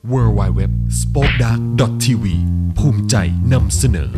www.spokedark.tv ภูมิใจนำเสนอ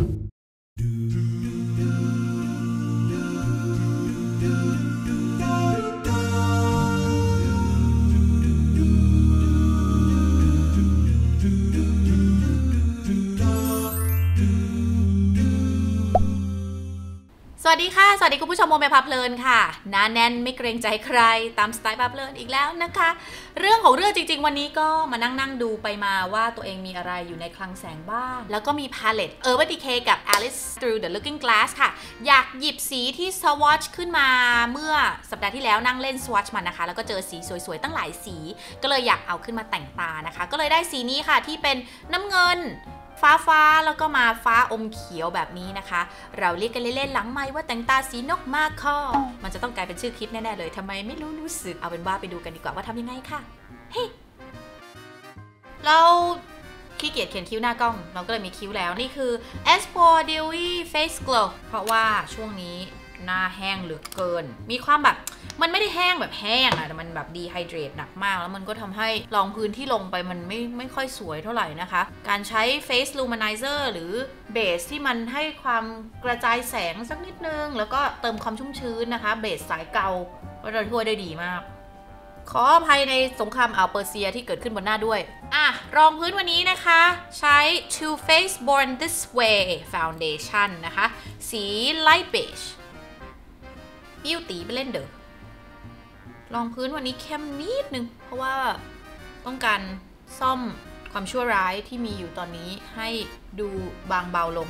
สวัสดีค่ะสวัสดีคุณผู้ชมโมเมพาเพลินค่ะหน้าแน่นไม่เกรงใจใครตามสไตล์พาเพลินอีกแล้วนะคะเรื่องของเรื่องจริงๆวันนี้ก็มานั่งดูไปมาว่าตัวเองมีอะไรอยู่ในคลังแสงบ้างแล้วก็มีพาเลตUrban Decay กับ Alice Through the Looking Glass ค่ะอยากหยิบสีที่ swatch ขึ้นมาเมื่อสัปดาห์ที่แล้วนั่งเล่น swatch มันนะคะแล้วก็เจอสีสวยๆตั้งหลายสีก็เลยอยากเอาขึ้นมาแต่งตานะคะก็เลยได้สีนี้ค่ะที่เป็นน้ำเงินฟ้าแล้วก็มาฟ้าอมเขียวแบบนี้นะคะเราเรียกกันเล่นๆหลังไมค์ว่าแต่งตาสีนกมาคอมันจะต้องกลายเป็นชื่อคลิปแน่ๆเลยทำไมไม่รู้สึกเอาเป็นว่าไปดูกันดีกว่าว่าทำยังไงค่ะเฮ้ เราขี้เกียจเขียนคิ้วหน้ากล้องเราก็เลยมีคิ้วแล้วนี่คือ Espor Dewy Face Glow เพราะว่าช่วงนี้หน้าแห้งเหลือเกินมีความแบบมันไม่ได้แห้งแบบแห้งอะแต่มันแบบดีไฮเดรตหนักมากแล้วมันก็ทำให้รองพื้นที่ลงไปมันไม่ค่อยสวยเท่าไหร่นะคะการใช้ Face Luminizer หรือเบสที่มันให้ความกระจายแสงสักนิดนึงแล้วก็เติมความชุ่มชื้นนะคะเบสสายเกาก็จะช่วยได้ดีมากขออภัยในสงครามอ่าวเปอร์เซียที่เกิดขึ้นบนหน้าด้วยรองพื้นวันนี้นะคะใช้ Too Faced Born This Way Foundation นะคะสี Light Beige บิ้วตีไปเล่นเด้อรองพื้นวันนี้เข้มนิดนึงเพราะว่าต้องการซ่อมความชั่วร้ายที่มีอยู่ตอนนี้ให้ดูบางเบาลง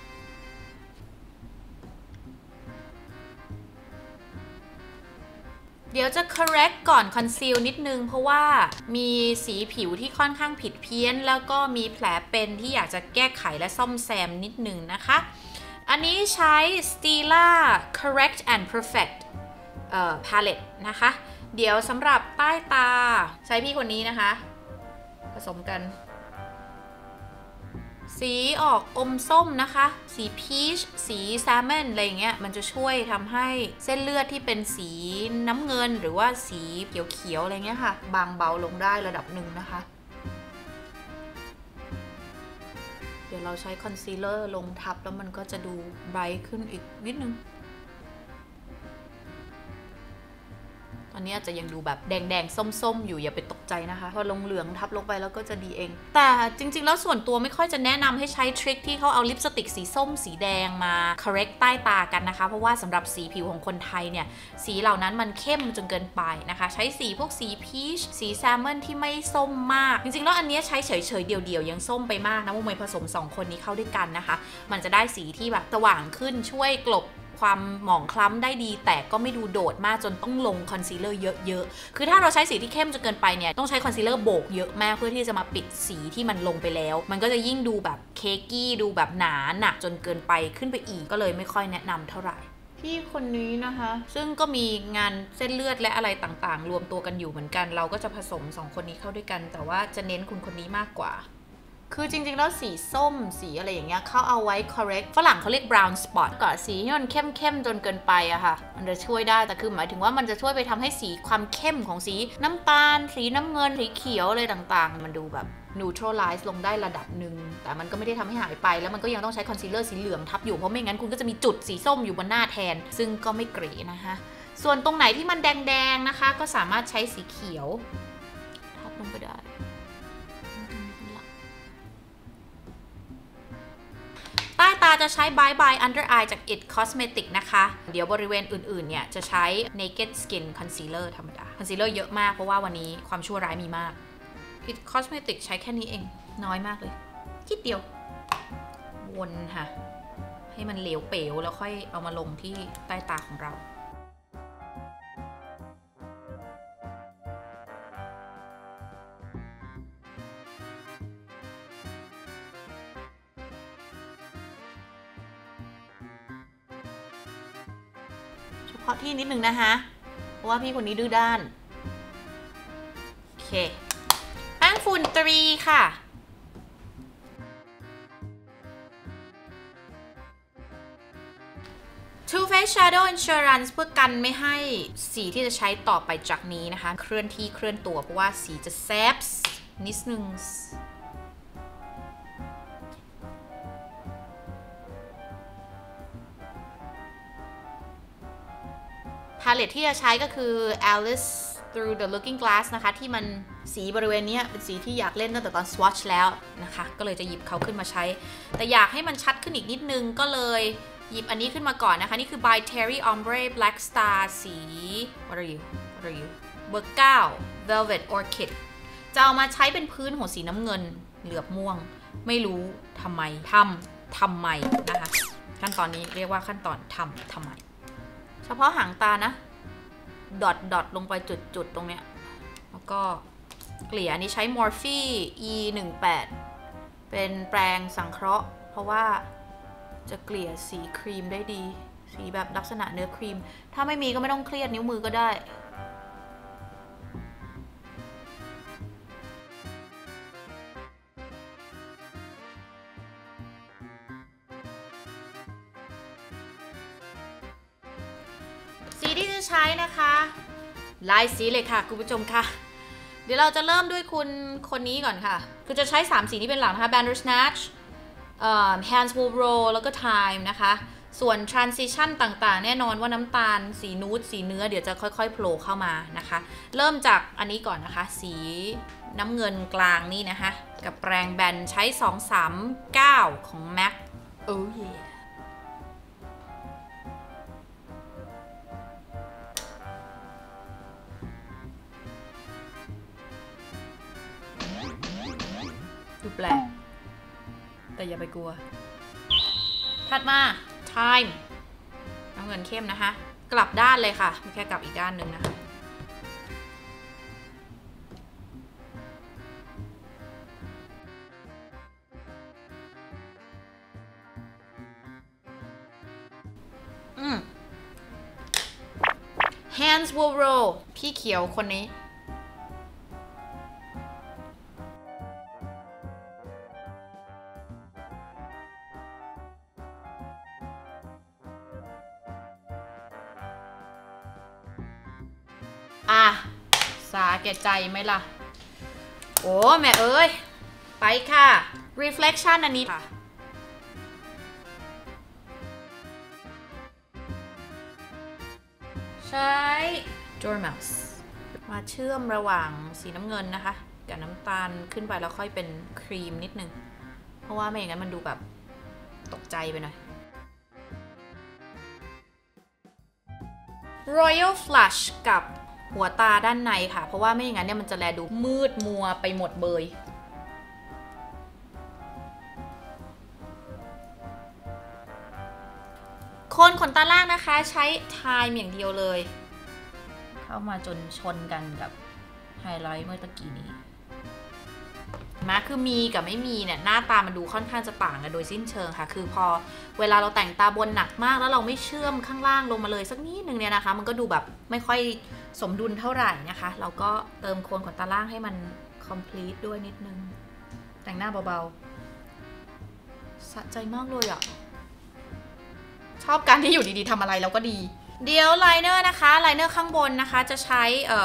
เดี๋ยวจะ correct ก่อน conceal นิดนึงเพราะว่ามีสีผิวที่ค่อนข้างผิดเพี้ยนแล้วก็มีแผลเป็นที่อยากจะแก้ไขและซ่อมแซมนิดนึงนะคะอันนี้ใช้ Stila Correct and Perfect palette นะคะเดี๋ยวสำหรับใต้ตาใช้พี่คนนี้นะคะผสมกันสีออกอมส้มนะคะสีพีชสีแซลมอนอะไรอย่างเงี้ยมันจะช่วยทำให้เส้นเลือดที่เป็นสีน้ำเงินหรือว่าสีเขียวๆอะไรเงี้ยค่ะบางเบาลงได้ระดับหนึ่งนะคะเดี๋ยวเราใช้คอนซีลเลอร์ลงทับแล้วมันก็จะดูไบรท์ขึ้นอีกนิดนึงตอนนี้อาจจะยังดูแบบแดงๆส้มๆอยู่อย่าไปตกใจนะคะพอลงเหลืองทับลงไปแล้วก็จะดีเองแต่จริงๆแล้วส่วนตัวไม่ค่อยจะแนะนำให้ใช้ทริคที่เขาเอาลิปสติกสีส้มสีแดงมา correct ใต้ตากันนะคะเพราะว่าสำหรับสีผิวของคนไทยเนี่ยสีเหล่านั้นมันเข้มจนเกินไปนะคะใช้สีพวกสีพีชสีแซลมอนที่ไม่ส้มมากจริงๆแล้วอันนี้ใช้เฉยๆเดี่ยวๆยังส้มไปมากนะมุมมวยผสม2คนนี้เข้าด้วยกันนะคะมันจะได้สีที่แบบสว่างขึ้นช่วยกลบความหมองคล้ำได้ดีแต่ก็ไม่ดูโดดมากจนต้องลงคอนซีลเลอร์เยอะๆคือถ้าเราใช้สีที่เข้มจนเกินไปเนี่ยต้องใช้คอนซีลเลอร์โบกเยอะมากเพื่อที่จะมาปิดสีที่มันลงไปแล้วมันก็จะยิ่งดูแบบเค้กกี้ดูแบบหนาหนักจนเกินไปขึ้นไปอีกก็เลยไม่ค่อยแนะนำเท่าไหร่พี่คนนี้นะคะซึ่งก็มีงานเส้นเลือดและอะไรต่างๆรวมตัวกันอยู่เหมือนกันเราก็จะผสม2คนนี้เข้าด้วยกันแต่ว่าจะเน้นคนนี้มากกว่าคือจริงๆแล้วสีส้มสีอะไรอย่างเงี้ยเขาเอาไว้ correct ฝรั่งเขาเรียก brown spot ก่อนสีที่มันเข้มจนเกินไปอะค่ะมันจะช่วยได้แต่คือหมายถึงว่ามันจะช่วยไปทำให้สีความเข้มของสีน้ำตาลสีน้ำเงินสีเขียวอะไรต่างๆมันดูแบบ neutralize ลงได้ระดับหนึ่งแต่มันก็ไม่ได้ทำให้หายไปแล้วมันก็ยังต้องใช้คอนซีลเลอร์สีเหลืองทับอยู่เพราะไม่งั้นคุณก็จะมีจุดสีส้มอยู่บนหน้าแทนซึ่งก็ไม่เก๋นะคะส่วนตรงไหนที่มันแดงๆนะคะก็สามารถใช้สีเขียวทับลงไปได้ใต้ตาจะใช้ Bye Bye Under Eye จาก It Cosmetics นะคะเดี๋ยวบริเวณอื่นๆเนี่ยจะใช้ Naked Skin Concealer ธรรมดา Concealer เยอะมากเพราะว่าวันนี้ความชั่วร้ายมีมาก It Cosmetics ใช้แค่นี้เองน้อยมากเลยคิดเดียววนค่ะให้มันเหลวเป๋วแล้วค่อยเอามาลงที่ใต้ตาของเราเพราะที่นิดนึงนะคะเพราะว่าพี่คนนี้ดื้อด้านโอเคแป้งฝุ่นตรีค่ะ Too Faced Shadow Insurance เพื่อกันไม่ให้สีที่จะใช้ต่อไปจากนี้นะคะเคลื่อนที่เคลื่อนตัวเพราะว่าสีจะแซบนิดนึงพาเลตที่จะใช้ก็คือ Alice Through the Looking Glass นะคะที่มันสีบริเวณนี้เป็นสีที่อยากเล่นตั้งแต่ตอน swatch แล้วนะคะก็เลยจะหยิบเขาขึ้นมาใช้แต่อยากให้มันชัดขึ้นอีกนิดนึงก็เลยหยิบอันนี้ขึ้นมาก่อนนะคะนี่คือ by Terry Ombre Black Star สี what are you เบอร์ 9 Velvet Orchid จะเอามาใช้เป็นพื้นของสีน้ำเงินเหลือบม่วงไม่รู้ทำไมนะคะขั้นตอนนี้เรียกว่าขั้นตอนทำไมเฉพาะหางตานะดอทลงไปจุดตรงเนี้ยแล้วก็เกลี่ยอันนี้ใช้ Morphe E18 เป็นแปรงสังเคราะห์เพราะว่าจะเกลี่ยสีครีมได้ดีสีแบบลักษณะเนื้อครีมถ้าไม่มีก็ไม่ต้องเครียดนิ้วมือก็ได้สีที่จะใช้นะคะหลายสีเลยค่ะคุณผู้ชมค่ะเดี๋ยวเราจะเริ่มด้วยคนนี้ก่อนค่ะคือจะใช้3สีนี้เป็นหลักนะคะ Bandersnatch Hands Will Roll แล้วก็ Time นะคะส่วน transition ต่างๆแน่นอนว่าน้ำตาลสีนูดสีเนื้อเดี๋ยวจะค่อยๆโผล่เข้ามานะคะเริ่มจากอันนี้ก่อนนะคะสีน้ำเงินกลางนี่นะคะกับแปรงแบนใช้239ของ MAC oh yeahดูแปลกแต่อย่าไปกลัวถัดมา time น้ำเงินเข้มนะคะกลับด้านเลยค่ะไม่แค่กลับอีกด้านหนึ่งนะคะHands will roll พี่เขียวคนนี้สาแก่ใจไหมล่ะโอ้แม่เอ้ยไปค่ะ reflection อันนี้ค่ะใช้ Dormouse มาเชื่อมระหว่างสีน้ำเงินนะคะกับน้ำตาลขึ้นไปแล้วค่อยเป็นครีมนิดนึงเพราะว่าไม่อย่างนั้นมันดูแบบตกใจไปหน่อย Royal Flush กับหัวตาด้านในค่ะเพราะว่าไม่อย่างนั้นเนี่ยมันจะแลดูมืดมัวไปหมดเบยโคนขนตาล่างนะคะใช้ Time อย่างเดียวเลยเข้ามาจนชนกันกับไฮไลท์เมื่อตะกี้นี้มาคือมีกับไม่มีเนี่ยหน้าตามันดูค่อนข้างจะต่างกันโดยสิ้นเชิงค่ะคือพอเวลาเราแต่งตาบนหนักมากแล้วเราไม่เชื่อมข้างล่างลงมาเลยสักนิดนึงเนี่ยนะคะมันก็ดูแบบไม่ค่อยสมดุลเท่าไหร่นะคะเราก็เติมโคนขนตาล่างให้มัน complete ด้วยนิดนึงแต่งหน้าเบาๆสะใจมากเลยอ่ะชอบการที่อยู่ดีๆทำอะไรแล้วก็ดีเดี๋ยวไลเนอร์นะคะไลเนอร์ข้างบนนะคะจะใช้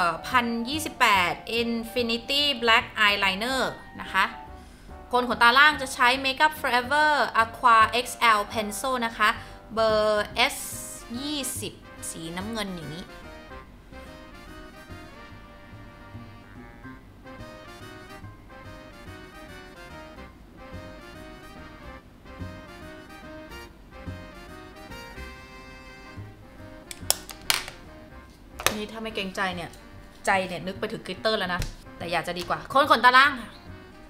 1028 Infinity Black Eyeliner นะคะโคนขนตาล่างจะใช้ Makeup Forever Aqua XL Pencil นะคะเบอร์ S20 สีน้ำเงินอย่างนี้นี่ถ้าไม่เกรงใจเนี่ยใจเนี่ยนึกไปถึงกลิตเตอร์แล้วนะแต่อยากจะดีกว่าโคนขนตาล่างค่ะ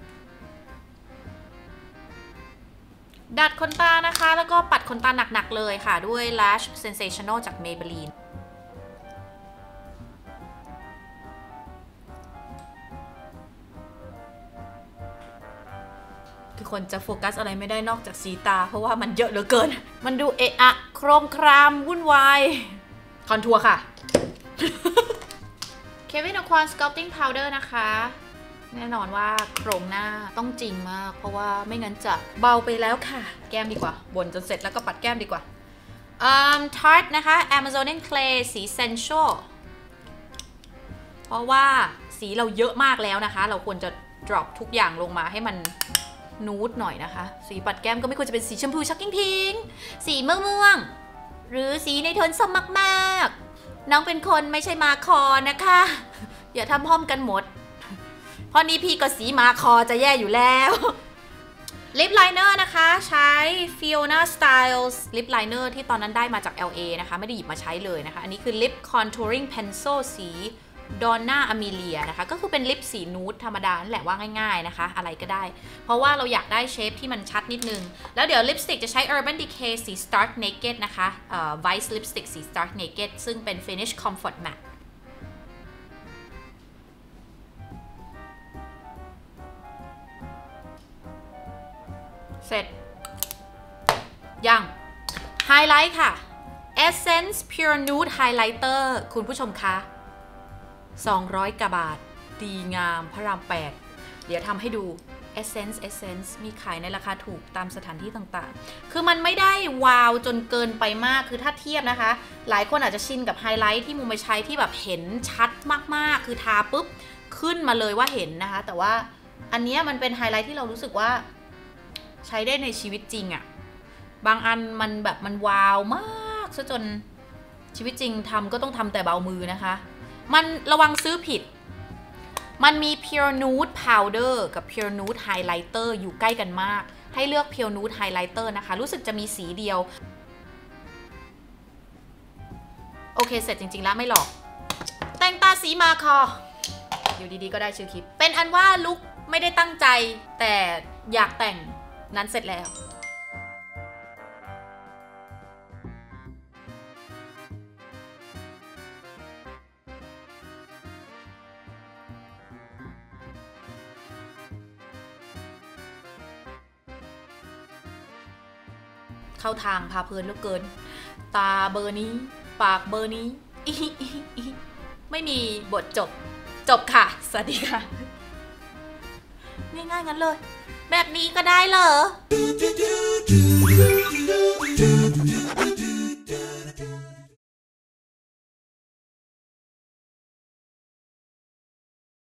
ดัดขนตานะคะแล้วก็ปัดขนตาหนักๆเลยค่ะด้วย Lash Sensational จาก Maybelline คือคนจะโฟกัสอะไรไม่ได้นอกจากสีตาเพราะว่ามันเยอะเหลือเกินมันดูเอะอะโครมครามวุ่นวายคอนทัวร์ค่ะ Kevyn Aucoin Sculpting Powder นะคะแน่นอนว่าโครงหน้าต้องจริงมากเพราะว่าไม่งั้นจะเบาไปแล้วค่ะแก้มดีกว่าบนจนเสร็จแล้วก็ปัดแก้มดีกว่าTarte นะคะ Amazonian Clay สี Sensual เพราะว่าสีเราเยอะมากแล้วนะคะเราควรจะ drop ทุกอย่างลงมาให้มันนูดหน่อยนะคะสีปัดแก้มก็ไม่ควรจะเป็นสีชมพูช็อกกิ้งพิงค์สีม่วงหรือสีในโทนส้มมากๆน้องเป็นคนไม่ใช่มาคอนะคะอย่าทำพร้อมกันหมดเพราะนี้พี่ก็สีมาคอจะแย่อยู่แล้วลิปไลเนอร์นะคะใช้ Fiona Styles ลิปไลเนอร์ที่ตอนนั้นได้มาจาก LA นะคะไม่ได้หยิบมาใช้เลยนะคะอันนี้คือลิป contouring pencil สี Donna Amelia นะคะก็คือเป็นลิปสีนูดธรรมดาแหละว่าง่ายๆนะคะอะไรก็ได้เพราะว่าเราอยากได้เชฟที่มันชัดนิดนึงแล้วเดี๋ยวลิปสติกจะใช้ Urban Decay สี Stark Naked นะคะVice Lipstick สี Stark Naked ซึ่งเป็น Finish Comfort Matteเสร็จยังไฮไลท์ค่ะ Essence Pure Nude Highlighter คุณผู้ชมคะ200 กว่าบาทดีงามพระราม8เดี๋ยวทำให้ดู Essence มีขายในราคาถูกตามสถานที่ต่างๆคือมันไม่ได้วาวจนเกินไปมากคือถ้าเทียบนะคะหลายคนอาจจะชินกับไฮไลท์ที่มุมไปใช้ที่แบบเห็นชัดมากๆคือทาปุ๊บขึ้นมาเลยว่าเห็นนะคะแต่ว่าอันนี้มันเป็นไฮไลท์ที่เรารู้สึกว่าใช้ได้ในชีวิตจริงอะบางอันมันแบบมันวาวมากซะจนชีวิตจริงทำก็ต้องทำแต่เบามือนะคะมันระวังซื้อผิดมันมี Pure Nude Powder กับ Pure Nude Highlighter อยู่ใกล้กันมากให้เลือก Pure Nude Highlighter นะคะรู้สึกจะมีสีเดียวโอเคเสร็จจริงๆแล้วไม่หลอกแต่งตาสีมาคออยู่ดีๆก็ได้ชื่อคลิปเป็นอันว่าลุคไม่ได้ตั้งใจแต่อยากแต่งนั้นเสร็จแล้วเข้าทางพาเพลินเหลือเกินตาเบอร์นี้ปากเบอร์นี้ไม่มีบทจบค่ะสวัสดีค่ะง่ายๆงั้นเลยแบบนี้ก็ได้เหรอ